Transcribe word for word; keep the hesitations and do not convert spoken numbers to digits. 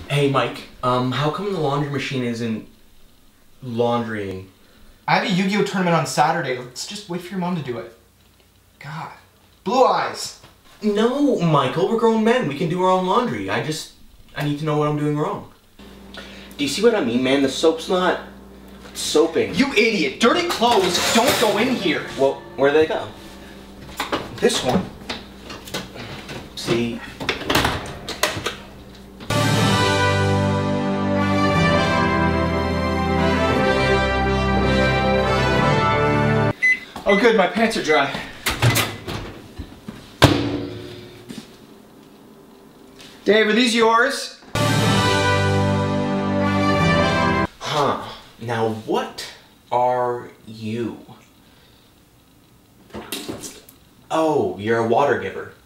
Hey, Mike, um, how come the laundry machine isn't laundrying? I have a Yu-Gi-Oh tournament on Saturday. Let's just wait for your mom to do it. God. Blue eyes! No, Michael, we're grown men. We can do our own laundry. I just, I need to know what I'm doing wrong. Do you see what I mean, man? The soap's not soaping. You idiot! Dirty clothes don't go in here! Well, where do they go? This one. See? Oh good, my pants are dry. Dave, are these yours? Huh. Now what are you? Oh, you're a water giver.